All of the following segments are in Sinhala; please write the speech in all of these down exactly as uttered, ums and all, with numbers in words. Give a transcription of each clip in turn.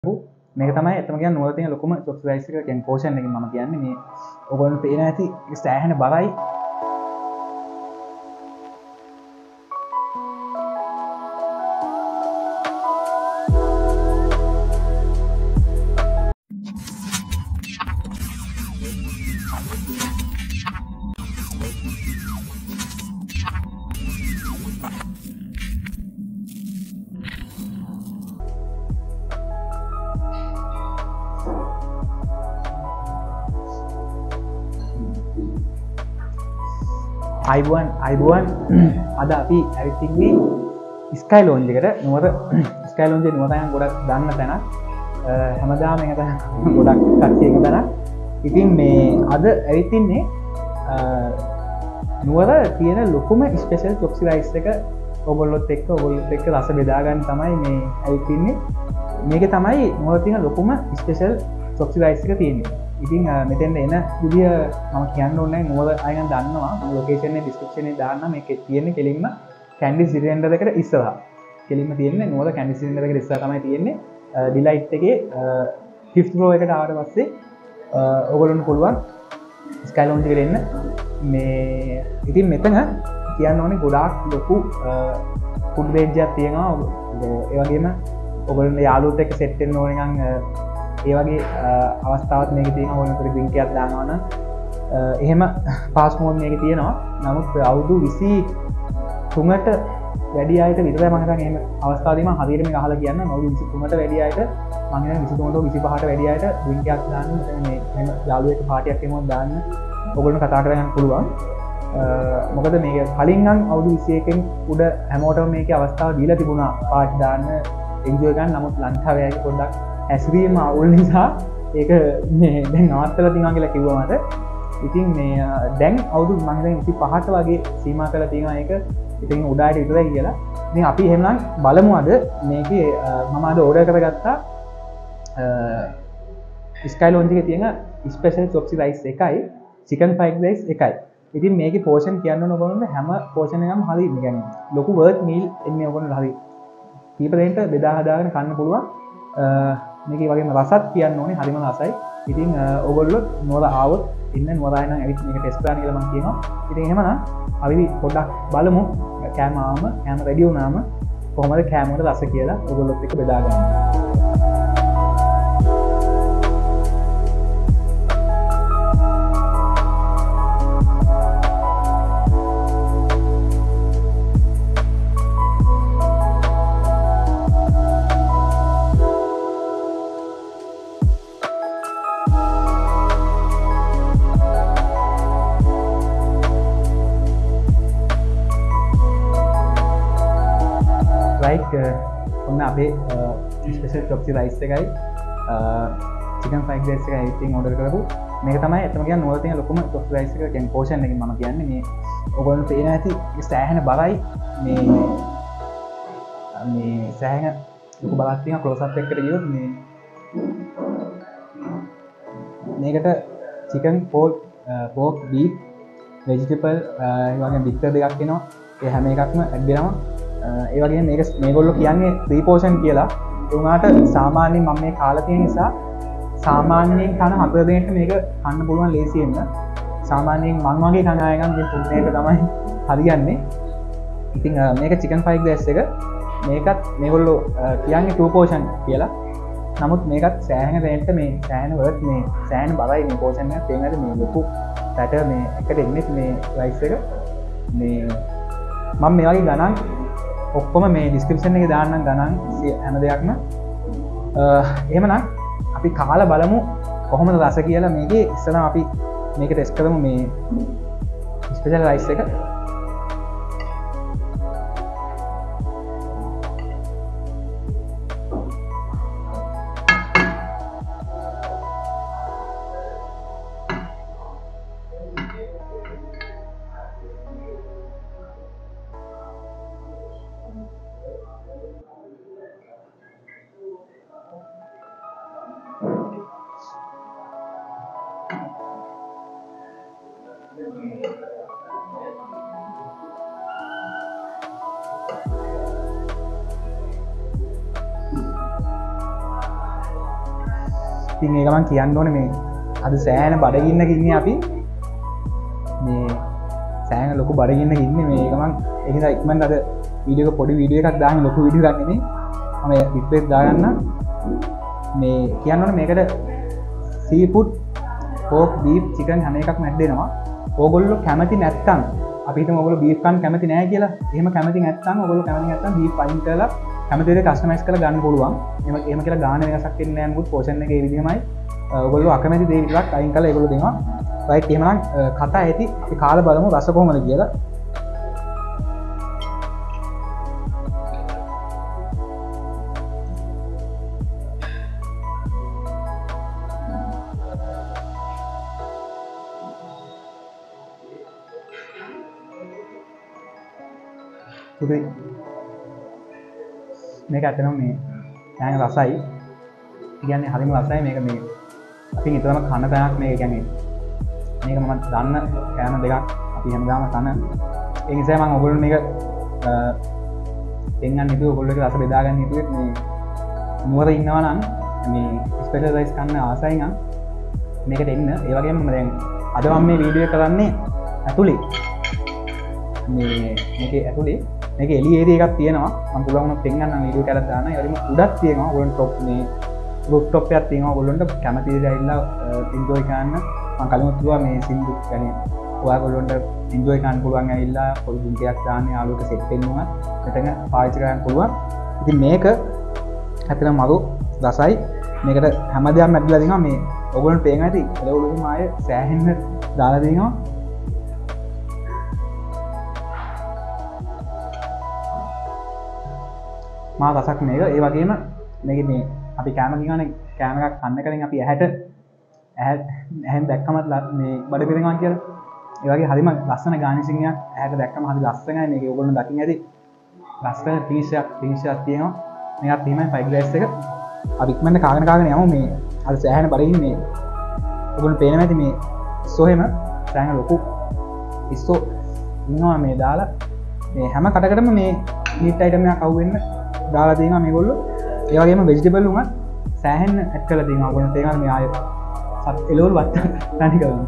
මේක තමයි ඇත්තම කියන්නේ නුවර තියෙන ලොකුම චොප්ස් රයිස් එක කියන්නේ පෝෂන් එකකින් මම කියන්නේ මේ ඔයගොල්ලන්ට පේන ඇති සෑහෙන බරයි අයිබුවන් අයිබුවන් අද අපි ඇවිත්තින්නේ ස්කයි ලෝන්ජ් එකට නුවර ස්කයි ලෝන්ජ් එක නුවරයන් ගොඩක් දන්න තැනක් හැමදාම එක තැන ගොඩක් කට්ටිය එක තැනක් ඉතින් මේ අද ඇවිත්තින්නේ නුවර තියෙන ලොකුම ස්පෙෂල් චොප්සි රයිස් එක ඔයගොල්ලොත් එක්ක ඔයගොල්ලොත් එක්ක රස බෙදා ගන්න තමයි මේ ඇවිත්තින්නේ මේක තමයි නුවර තියෙන ලොකුම ස්පෙෂල් චොප්සි රයිස් එක තියෙන්නේ ඉතින් මෙතෙන්ට එන විදිය මම කියන්න ඕනේ නුවර අයන් දන්නවා ලොකේෂන් එකේ ඩිස්ක්‍රිප්ෂන් එකේ දාන්න මේකේ තියෙන්නේ කෙලින්ම කැන්ඩි සිලින්ඩර් එකට ඉස්සරහා කෙලින්ම තියෙන්නේ නුවර කැන්ඩි සිලින්ඩර් එකට ඉස්සරහා තමයි තියෙන්නේ ඩිලයිට් එකේ ෆිෆ්ත් ෆ්ලෝර් එකට ආවට පස්සේ ඔයගොල්ලන්ට පුළුවන් ස්කයි ලෝන්ජ් එකට එන්න මේ ඉතින් මෙතන කියන්න ඕනේ ගොඩාක් ලොකු ෆුඩ් රේන්ජ් එකක් තියෙනවා ඒ වගේම ඔයගොල්ලන්ට යාළුවොත් එක්ක සෙට් වෙන්න ඕනේ නම් ඒ වගේ අවස්ථාවත් මේක තියෙනවා ඕනකට ඩ්‍රින්ක් එකක් දානවා නම් එහෙම පාස් මෝඩ් මේක තියෙනවා නමුත් අවුරුදු විසි තුනට වැඩි අයට විතරයි මම හිතන්නේ එහෙම අවස්ථාවදී මම හරියට මේක අහලා කියන්න අවුරුදු විසි තුනට වැඩි අයට මම හිතන්නේ විසි තුනට විසි පහට වැඩි අයට ඩ්‍රින්ක් එකක් දාන්න මේ එහෙම යාළුවෙක් පාටියක් එහෙම දාන්න ඔයගොල්ලෝ කතා කරගෙන පුළුවන් මොකද මේක කලින් නම් අවුරුදු විසි එකෙන් උඩ හැමෝටම මේකේ අවස්ථාව දීලා තිබුණා පාටි දාන්න එන්ජොයි ගන්න නමුත් ලංකාවේ අය පොඩ්ඩක් ඇස්රීම අවුල් නිසා ඒක මේ දැන් නවත්තලා තියනවා කියලා කිව්වා මට. ඉතින් මේ දැන් අවුරුදු මම හිතන්නේ විසි පහට වගේ සීමා කරලා තියෙනවා ඒක. ඉතින් උඩායට විතරයි කියලා. ඉතින් අපි එහෙමනම් බලමු අද මේකේ මම අද ඕඩර් කරගත්තා ස්කයි ලෝන්ජ් එකේ තියෙන ස්පෙෂල් චොප්සි රයිස් එකයි චිකන් ෆ්‍රයිඩ් රයිස් එකයි. ඉතින් මේකේ පෝෂන් කියන්න ඕන ඔයගොල්ලන්ට හැම පෝෂන් එකක්ම හරි يعني ලොකු වර්ත් මීල් එන්නේ ඔයගොල්ලන්ට හරි. කීප දෙනෙක්ට බෙදා හදාගෙන කන්න පුළුවන්. මේක වගේම රසත් කියන්න ඕනේ හරිම රසයි. ඉතින් ඔයගොල්ලෝ නුවර ආවොත් ඉන්න නුවර ආයෙ නම් ඇවිත් මේක ටෙස්ට් කරන්න කියලා මම කියනවා. ඉතින් එහෙමනම් අපි පොඩ්ඩක් බලමු කෑම ආවම කෑම රෙඩි වුණාම කොහොමද කෑම වල රස කියලා ඔයගොල්ලොත් එක්ක බෙදා ගන්න. ඔන්න අපේ ස්පෙෂල් චොප්සි රයිස් එකයි චිකන් ෆ්‍රයිඩ් රයිස් එකයි ඉතින් ඕඩර් කරපු මේක තමයි ඇත්තම කියන්නේ නුවර තියෙන ලොකුම චොප්සි රයිස් එක කියන්නේ පෝෂන් එකකින් මම කියන්නේ මේ ඔයගොල්ලෝ පේන ඇති සෑහෙන බරයි මේ මේ සෑහෙන ලොකු බරක් තියෙනවා ක්ලෝස් අප් එකකට ගියොත් මේ මේකට chicken pork pork beef vegetable ඒ වගේ බිත්තර දෙකක් එනවා ඒ හැම එකක්ම ඇඩ් වෙනවා ඒ වගේ මේක මේගොල්ලෝ කියන්නේ ත්‍රී පෝෂන් කියලා ඒ වුණාට සාමාන්‍යයෙන් මම මේ කාලා තියෙන නිසා සාමාන්‍යයෙන් කන හතර දෙනෙක්ට මේක කන්න පුළුවන් ලේසියෙන්ම සාමාන්‍යයෙන් මං වගේ කන අය නම් මේ තුන් දෙනෙක්ට තමයි හරියන්නේ ඉතින් මේක චිකන් ෆ්‍රයිඩ් රයිස් එක මේකත් මේගොල්ලෝ කියන්නේ ටූ පෝෂන් කියලා නමුත් මේකත් සෑහෙන දෙනෙක්ට මේ සෑහෙන වර්ත් මේ සෑහෙන බරයි මේ පෝෂන් එක තේමද මේ ලොකු පැට මේ එකට එන්නේ මේ රයිස් එක මේ මම මේ වගේ ගණන් ඔක්කොම මේ ඩිස්ක්‍රිප්ෂන් එකේ දාන්නම් ගණන් හැම දෙයක්ම එහෙමනම් අපි කාලා බලමු කොහොමද රස කියලා මේකේ ඉස්සෙල්ලා අපි මේක ටෙස්ට් කරමු මේ ස්පෙෂල් රයිස් එක ඉතින් ඒක මම කියන්න ඕනේ මේ අද සෑහෙන බඩගින්නක ඉන්නේ අපි මේ සෑහෙන ලොකු බඩගින්නක ඉන්නේ මේ ඒක මම ඒ නිසා ඉක්මනට අද වීඩියෝ එක පොඩි වීඩියෝ එකක් දාන්න ලොකු වීඩියෝ එකක් නෙමෙයි මම රික්වෙස්ට් දාගන්න මේ කියන්න ඕනේ මේකට seafood pork beef chicken හැම එකක්ම ඇඩ් වෙනවා ඕගොල්ලෝ කැමති නැත්තම් අපි හිතමු ඕගොල්ලෝ බීෆ් කන්න කැමති නැහැ කියලා එහෙම කැමති නැත්තම් ඕගොල්ලෝ කැමති නැත්තම් බීෆ් අයින් කරලා කැමති විදිහට කස්ටමයිස් කරලා ගන්න පුළුවන් එහෙම එහෙම කියලා ගාන වෙනසක් වෙන්නේ නැහැ නමුත් පෝෂන් එකේ ඒ විදිහමයි ඔයගොල්ලෝ අකමැති දේ විතරක් අයින් කරලා ඒගොල්ලෝ දෙනවා රයිට් එහෙමනම් කතා ඇති අපි කාලා බලමු රස කොහොමද කියලා මේක ඇත්තටම මේ දැන් රසයි කියන්නේ හරිම රසයි මේක මේ අපි හිතවම කන තැනක් මේක කියන්නේ මේක මම දන්න කෑම දෙකක් අපි හැමදාම කන ඒ නිසා මම ඔයගොල්ලෝ මේක දෙන්නන් හිතුව ඔයගොල්ලෝගේ රස බෙදා ගන්න හිතුවේ මේ නුවර ඉන්නවා නම් මේ ස්පෙෂල් රයිස් කන්න ආසයි නම් මේකට එන්න ඒ වගේම මම දැන් අද මම මේ වීඩියෝ එක කරන්නේ ඇතුලේ මේ මේකේ ඇතුලේ මේක එලි ඒරියා එකක් තියෙනවා මම පුළුවන් වුණොත් පෙන්නන්නම් වීඩියෝ එකක් දාන්න ඒ වගේම උඩක් තියෙනවා ඔයගොල්ලෝ টොප් මේ රූෆ් টොප් එකක් තියෙනවා ඔයගොල්ලන්ට කැමති විදිහට ඇවිල්ලා එන්ජොයි කරන්න මම කලින් කිව්වා මේ සින්දු يعني ඔයගොල්ලන්ට එන්ජොයි කරන්න පුළුවන් ඇවිල්ලා පොඩි දුන්කයක් දාන්න යාළුවක සෙට් වෙන්න උනත් මෙතන පාවිච්චි කරන්න පුළුවන් ඉතින් මේක ඇත්තටම මරු රසයි මේකට හැමදේම ඇදලා දෙනවා මේ ඔයගොල්ලන්ට පේන ඇති ඒගොල්ලෝම ආයේ සෑහෙන්න දාලා දෙනවා මා රසක් මේක ඒ වගේම මේක මේ අපි කැම කියනනේ කැම එකක් කන්න කලින් අපි ඇහැට ඇහැ ඇහෙන් දැක්කම මේ බඩ පිරෙනවා කියලා ඒ වගේ හරිම ලස්සන ගානිෂින් එකක් ඇහැට දැක්කම හරි ලස්සනයි මේක ඔයගොල්ලෝ දකින්න ඇති ලස්සන ෆිනිෂ් එකක් ෆිනිෂ් එකක් තියෙනවා මේකත් එහෙමයි ෆයිව් ග්ලාස් එක අපි ඉක්මනට කාගෙන කාගෙන යමු මේ අර සෑහෙන බඩගින් මේ ඔයගොල්ලෝ පේනවා ඇති මේ ඉස්සෝ එහෙම සෑහෙන ලොකු ඉස්සෝ ඉන්නවා මේ දාලා මේ හැම කටකටම මේ මීට් අයිටම් එකක් අහුවෙන්න දාලා තියෙනවා මේගොල්ලෝ ඒ වගේම ভেජිටබල් උමත් සෑහෙන්න ඇඩ් කරලා තියෙනවා ඔයගොල්ලෝ තේනවා මේ ආයෙ සත් එළවලු වත් තනි කරනවා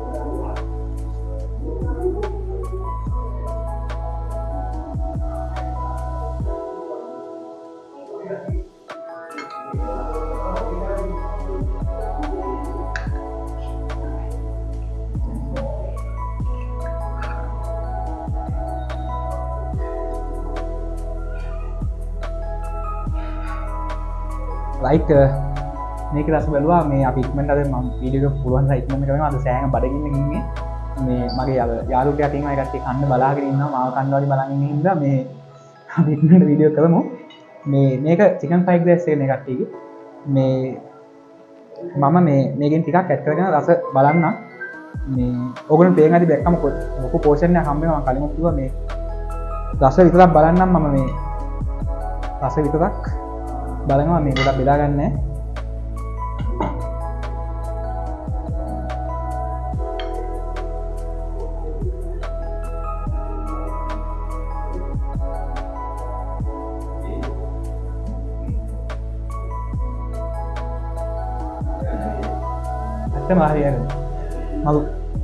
රයිට් මේක රස බැලුවා මේ අපි ඉක්මනට අද මම වීඩියෝ එක පුළුවන් තරම් ඉක්මනට කරනවා අද සෑහෙන බඩගින්න ඉන්නේ මේ මගේ යාළුවෝ ටිකක් ඉන්නවා ඒකට කන්න බලාගෙන ඉන්නවා මාව කන්න වගේ බලන් ඉන්න හින්දා මේ අපි ඉක්මනට වීඩියෝ කරමු මේ මේක චිකන් ෆ්‍රයිඩ් රයිස් එක මේ කට්ටියගේ මේ මම මේ මේකෙන් ටිකක් ඇඩ් කරගෙන රස බලන්න මේ ඕගොල්ලෝ පේන හැටි දැක්කම ලොකු පෝෂන් එකක් හම්බ වෙනවා මම කලින් කිව්වා මේ රස විතරක් බලන්නම් මම මේ රස විතරක් බලනවා මේ ගොඩක් බෙදා ගන්න ඇත්තම හරියට මලු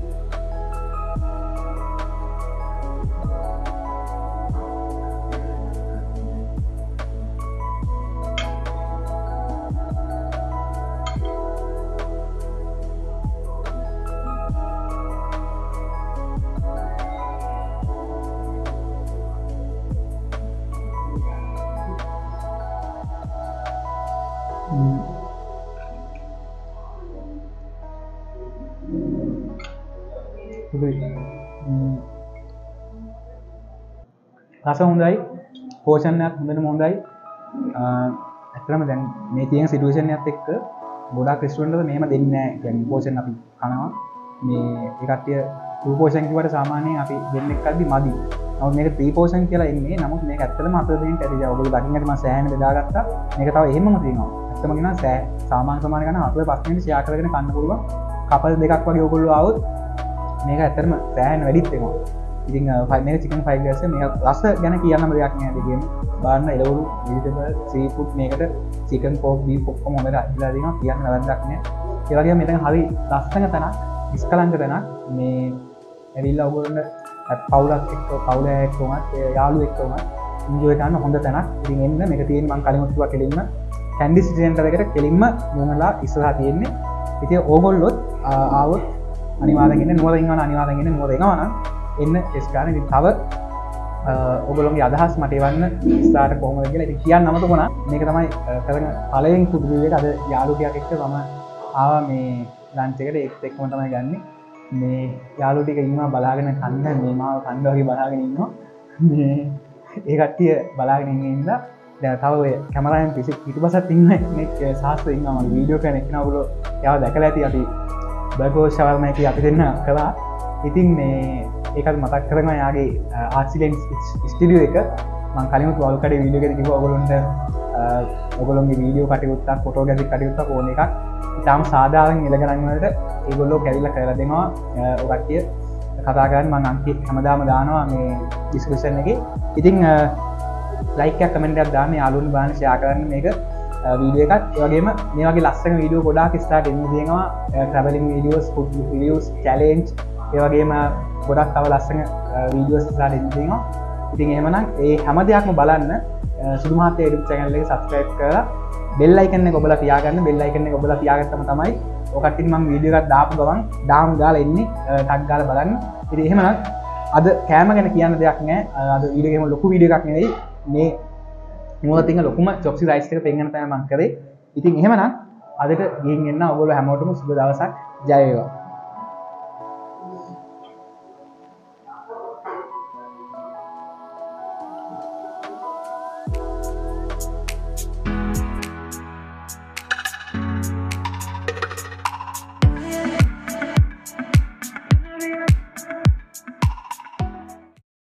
රස හොඳයි පෝෂණයක් හොඳටම හොඳයි ඇත්තටම දැන් මේ තියෙන සිටුේෂන් එකත් එක්ක ගොඩාක් රෙස්ටුරන්ට් වල මෙහෙම දෙන්නේ නැහැ කියන්නේ පෝෂණ අපි කනවා මේ ඒ කට්ටිය ටූ පෝෂන් කිව්වට සාමාන්‍යයෙන් අපි දෙන්නෙක් කද්දි මදි නමුත් මේක ත්‍රී පෝෂන් කියලා එන්නේ නමුත් මේක ඇත්තටම හතර දෙනෙක් ඇති දැන් ඔයගොල්ලෝ දකින්නට මම සෑහෙන බෙදාගත්තා මේක තව එහෙමම තියෙනවා ඇත්තම කියනවා සෑ සාමාන්‍ය ප්‍රමාණය ගන්න හතර පහ දෙනෙක් ෂෙයා කරගෙන කන්න පුළුවන් කපල් දෙකක් වගේ ඔයගොල්ලෝ ආවොත් මේක ඇත්තටම සෑහෙන වැඩිත් වෙනවා ඉතින් ෆයිනල් චිකන් ෆ්‍රයිඩ් රයිස් මේක රස ගැන කියන්නම දෙයක් නෑ දෙකේම බලන්න එළවලු වෙජිටබල් සී ෆුඩ් මේකට චිකන් පෝක් බීෆ් ඔක්කොම හොඳට අදලා දෙනවා කියන්න වැරද්දක් නෑ ඒ වගේම මෙතන හරි ලස්සන තැනක් නිස්කලංක තැනක් මේ ඇවිල්ලා ඔයගොල්ලන්ට පවුලක් එක්ක පවුල එක්කම යාළුවෝ එක්කම එන්ජොයි කරන්න හොඳ තැනක්. ඉතින් එන්න මේක තියෙන්නේ මම කලින් කිව්වා කෙලින්ම කැන්ඩි සිටි සෙන්ටර් එකට කෙලින්ම මොනලා ඉස්සරහා තියෙන්නේ. ඉතින් ඕගොල්ලොත් ආවොත් අනිවාර්යෙන් එන්න නුවර ඉන්නවනම් අනිවාර්යෙන් එන්න නුවර එනවා නම් එන්න ටෙස්ට් ගන්න. ඉතින් තව ඔයගොල්ලෝගේ අදහස් මට එවන්න ඉස්සරහට කොහොමද කියලා. ඉතින් කියන්න අමතක වුණා. මේක තමයි කරන පළවෙනි ෆුඩ් රිවිව් එක. අද යාළුවෝ ටිකක් එක්ක මම ආවා මේ ලන්ච් එකට ඒත් එක්කම තමයි ගන්නෙ. මේ යාළුවෝ ටික ඉන්නවා බලාගෙන කන්න මේ මාව කන්න වගේ බලාගෙන ඉන්නවා. මේ ඒ කට්ටිය බලාගෙන ඉන්න ඉඳලා දැන් තව ඔය කැමරාවෙන් පිටිපස්සට ඉන්න කෙනෙක් සාස්ත්‍ර ඉන්නවා මම වීඩියෝ කරන එක නවලෝ එයාව දැකලා ඇති අපි බර්ගර් ෂවර්මා එකේ අපි දෙන්න කළා. ඉතින් මේ ඒකත් මතක් කරගන්න යාගේ ආක්සිඩන්ට් ස්ටුඩියෝ එක මම කලින්ත් වල් කඩේ වීඩියෝ එකේ කිව්වා ඔයගොල්ලන්ට ඔයගොල්ලන්ගේ වීඩියෝ කටයුත්තක් ෆොටෝග්‍රැෆික් කටයුත්තක් ඕන එකක් ඉතාලම සාධාරණ ඉලගරන් වලට ඒගොල්ලෝ කැවිල්ලා කරලා දෙනවා. ඔය කට්ටිය කතා කරන්න මම අංකෙ හැමදාම දානවා මේ ඩිස්ක්‍රිප්ෂන් එකේ. ඉතින් ලයික් එකක් කමෙන්ට් එකක් දාන්න යාළුවන්ට බලන්න ෂෙයා කරන්න මේක වීඩියෝ එකක්. ඒ වගේම මේ වගේ ලස්සන වීඩියෝ ගොඩාක් ඉස්සරහට එන්න දෙනවා. Travelling videos, food reviews, challenge ඒ වගේම ගොඩක් තව ලස්සන වීඩියෝස් ඉස්සරහට එන්න දෙනවා. ඉතින් එහෙමනම් ඒ හැම දෙයක්ම බලන්න සුදු මහත්තයා YouTube channel එක subscribe කරලා bell icon එක ඔබලා තියාගන්න. bell icon එක ඔබලා තියාගත්තම තමයි ඔය කට්ටියට මම වීඩියෝ එකක් දාපු ගමන් ඩාම් ගාලා එන්නේ ටග් ගාලා බලන්න. ඉතින් එහෙමනම් අද කෑම ගැන කියන්න දෙයක් නෑ. අද වීඩියෝ එකේම ලොකු වීඩියෝ එකක් නෙවෙයි. මේ මොකද තියෙන ලොකුම චොප්සි රයිස් එක පෙන්වන්න තමයි මම කරේ. ඉතින් එහෙමනම් අදට ගිහින් එන්න ඔයගොල්ලෝ හැමෝටම සුබ දවසක්. ජය වේවා.